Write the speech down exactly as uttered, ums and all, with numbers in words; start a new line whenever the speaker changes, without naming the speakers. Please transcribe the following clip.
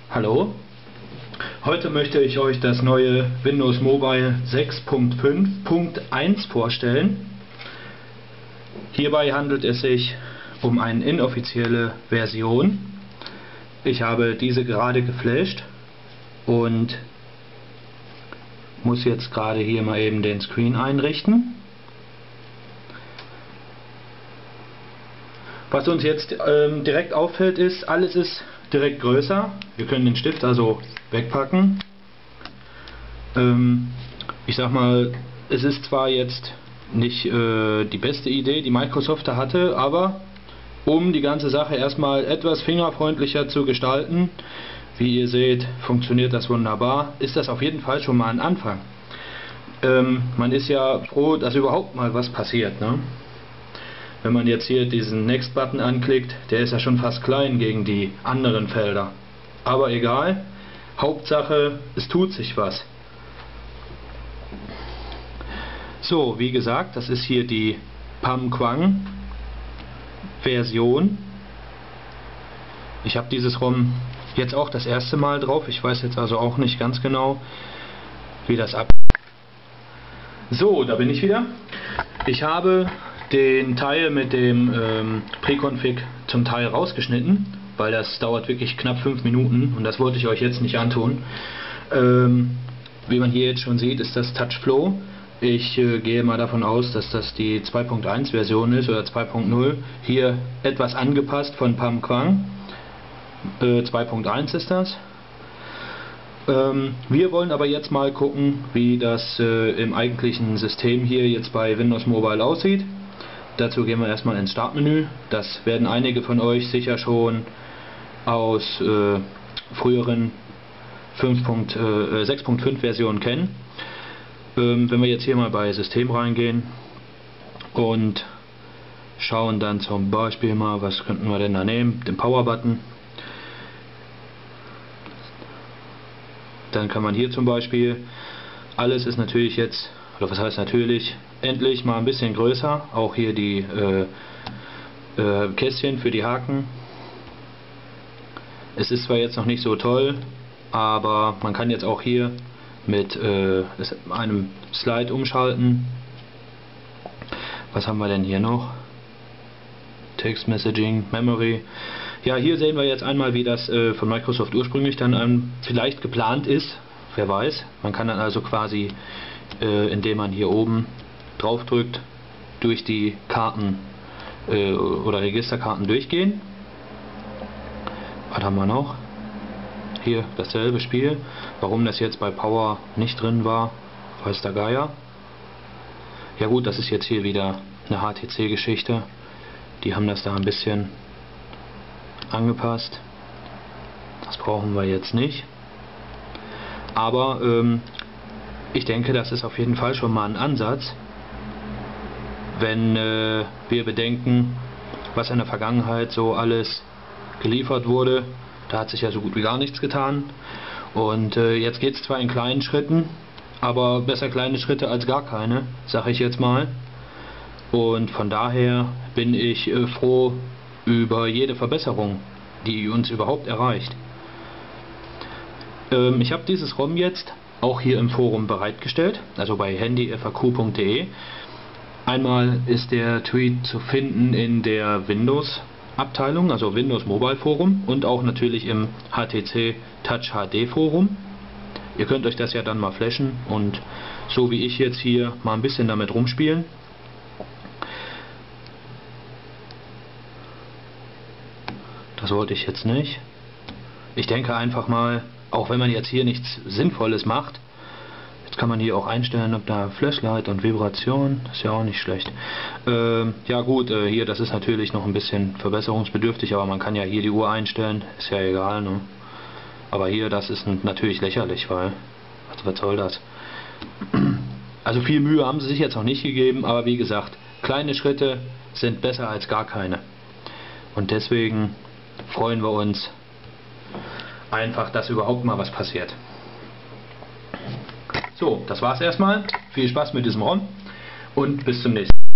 Hallo, heute möchte ich euch das neue Windows Mobile sechs Punkt fünf Punkt eins vorstellen. Hierbei handelt es sich um eine inoffizielle Version. Ich habe diese gerade geflasht und muss jetzt gerade hier mal eben den Screen einrichten. Was uns jetzt ähm, direkt auffällt ist, alles ist direkt größer. Wir können den Stift also wegpacken. Ähm, ich sag mal, es ist zwar jetzt nicht äh, die beste Idee, die Microsoft da hatte, aber um die ganze Sache erstmal etwas fingerfreundlicher zu gestalten, wie ihr seht, funktioniert das wunderbar, ist das auf jeden Fall schon mal ein Anfang. Ähm, man ist ja froh, dass überhaupt mal was passiert, ne? Wenn man jetzt hier diesen Next-Button anklickt, der ist ja schon fast klein gegen die anderen Felder. Aber egal, Hauptsache, es tut sich was. So, wie gesagt, das ist hier die PamQuang Version. Ich habe dieses ROM jetzt auch das erste Mal drauf. Ich weiß jetzt also auch nicht ganz genau, wie das ab. So, da bin ich wieder. Ich habe den Teil mit dem ähm, Preconfig zum Teil rausgeschnitten, weil das dauert wirklich knapp fünf Minuten und das wollte ich euch jetzt nicht antun. Ähm, wie man hier jetzt schon sieht, ist das TouchFlow. Ich äh, gehe mal davon aus, dass das die zwei Punkt eins Version ist oder zwei Punkt null. Hier etwas angepasst von PamQuang. Äh, zwei Punkt eins ist das. Ähm, wir wollen aber jetzt mal gucken, wie das äh, im eigentlichen System hier jetzt bei Windows Mobile aussieht. Dazu gehen wir erstmal ins Startmenü. Das werden einige von euch sicher schon aus äh, früheren sechs Punkt fünf Versionen kennen. Ähm, wenn wir jetzt hier mal bei System reingehen und schauen dann zum Beispiel mal, was könnten wir denn da nehmen, den Power-Button. Dann kann man hier zum Beispiel, alles ist natürlich jetzt, oder was heißt natürlich, endlich mal ein bisschen größer, auch hier die äh, äh, Kästchen für die Haken. Es ist zwar jetzt noch nicht so toll, aber man kann jetzt auch hier mit äh, einem Slide umschalten. Was haben wir denn hier noch? Text Messaging, Memory. Ja, hier sehen wir jetzt einmal, wie das äh, von Microsoft ursprünglich dann ähm, vielleicht geplant ist. Wer weiß. Man kann dann also quasi, äh, indem man hier oben drauf drückt, durch die Karten äh, oder Registerkarten durchgehen. Was haben wir noch? Hier dasselbe Spiel. Warum das jetzt bei Power nicht drin war, weiß der Geier. Ja gut, das ist jetzt hier wieder eine H T C-Geschichte. Die haben das da ein bisschen angepasst. Das brauchen wir jetzt nicht. Aber ähm, ich denke, das ist auf jeden Fall schon mal ein Ansatz, wenn äh, wir bedenken, was in der Vergangenheit so alles geliefert wurde. Da hat sich ja so gut wie gar nichts getan. Und äh, jetzt geht es zwar in kleinen Schritten, aber besser kleine Schritte als gar keine, sage ich jetzt mal. Und von daher bin ich äh, froh über jede Verbesserung, die uns überhaupt erreicht. Ähm, ich habe dieses ROM jetzt auch hier im Forum bereitgestellt, also bei handy f a q punkt de. Einmal ist der Tweet zu finden in der Windows Abteilung, also Windows Mobile Forum, und auch natürlich im H T C Touch H D Forum. Ihr könnt euch das ja dann mal flashen und so wie ich jetzt hier mal ein bisschen damit rumspielen. Das wollte ich jetzt nicht. Ich denke einfach mal, auch wenn man jetzt hier nichts Sinnvolles macht, jetzt kann man hier auch einstellen, ob da Flashlight und Vibration, ist ja auch nicht schlecht. Ähm, ja gut, äh, hier, das ist natürlich noch ein bisschen verbesserungsbedürftig, aber man kann ja hier die Uhr einstellen, ist ja egal, ne? Aber hier, das ist natürlich lächerlich, weil, was, was soll das? Also viel Mühe haben sie sich jetzt noch nicht gegeben, aber wie gesagt, kleine Schritte sind besser als gar keine. Und deswegen freuen wir uns einfach, dass überhaupt mal was passiert. So, das war's erstmal. Viel Spaß mit diesem ROM und bis zum nächsten Mal.